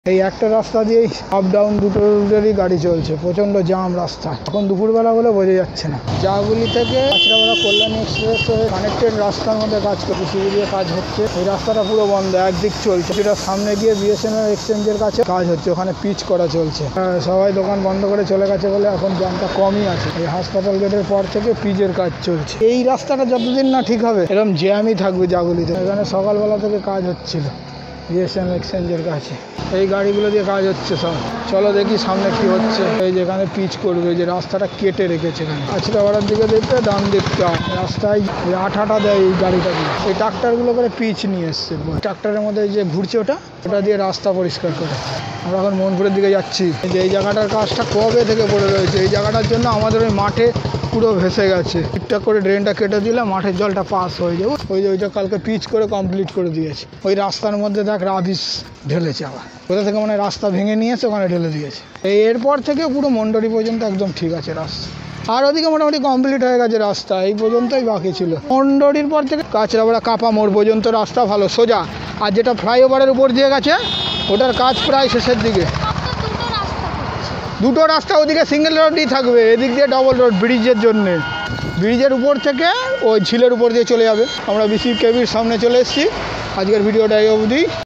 এই একটা রাস্তা দিয়েই আপ ডাউন দুটো রুটেরই গাড়ি চলছে, প্রচণ্ড জাম রাস্তা। এখন দুপুরবেলা বলে বোঝা যাচ্ছে না। জাগুলি থেকে কাঁচরাপাড়া কল্যাণী এক্সপ্রেস হয়ে কানেক্টেড রাস্তার মধ্যে কাজ করছে, সিঁড়ি দিয়ে কাজ হচ্ছে। ওই রাস্তাটা পুরো বন্ধ, একদিক চলছে। সেটা সামনে গিয়ে বিএসএনএল এক্সচেঞ্জের কাছে কাজ হচ্ছে, ওখানে পিচ করা চলছে। সবাই দোকান বন্ধ করে চলে গেছে বলে এখন জামটা কমই আছে। এই হাসপাতাল গেটের পর থেকে পিচের কাজ চলছে। এই রাস্তাটা যতদিন না ঠিক হবে এরকম জ্যামই থাকবে জাগুলিতে। এখানে সকালবেলা থেকে কাজ হচ্ছিল বিএসএনএল এক্সচেঞ্জের কাছে। এই গাড়িগুলো দিয়ে কাজ হচ্ছে সব। চলো দেখি সামনে কি হচ্ছে। এই যেখানে পিচ করবে, যে রাস্তাটা কেটে রেখেছে এখানে। কাঁচরাপাড়ার দিকে দেখবে, ডান দিকটা রাস্তায় আঠাটা দেয় এই গাড়িটা দিয়ে। এই ট্রাক্টারগুলো করে পিচ নিয়ে এসছে। ট্রাক্টারের মধ্যে যে ঘুরছে ওটা দিয়ে রাস্তা পরিষ্কার করে। আমরা এখন মোহনপুরের দিকে যাচ্ছি। যে এই জায়গাটার কাজটা কবে থেকে পড়ে রয়েছে, এই জায়গাটার জন্য আমাদের ওই মাঠে পুরো ভেসে গেছে। ঠিকঠাক করে ড্রেনটা কেটে দিলে মাঠের জলটা পাস হয়ে যাবে। ওইটা কালকে পিচ করে কমপ্লিট করে দিয়েছে। ওই রাস্তার মধ্যে দেখ রাবিশ ঢেলেছে আবার, কোথা থেকে মানে রাস্তা ভেঙে নিয়েছে ওখানে ঢেলে দিয়েছে। এরপর থেকে পুরো মন্ডরি পর্যন্ত একদম ঠিক আছে রাস্তা। আর ওদিকে মোটামুটি কমপ্লিট হয়ে গেছে রাস্তা, এই পর্যন্তই বাকি ছিল। মন্ডরির পর থেকে কাঁচরাপাড়া কাপা মোড় পর্যন্ত রাস্তা ভালো সোজা। আর যেটা ফ্লাইওভারের উপর দিয়ে গেছে ওটার কাজ প্রায় শেষের দিকে। দুটো রাস্তা ওদিকে সিঙ্গেল রোডই থাকবে, এদিক দিয়ে ডবল রোড ব্রিজের জন্যে। ব্রিজের উপর থেকে ওই ঝিলের উপর দিয়ে চলে যাবে। আমরা বিসি কেবির সামনে চলে এসেছি। আজকের ভিডিওটা এই অবধি।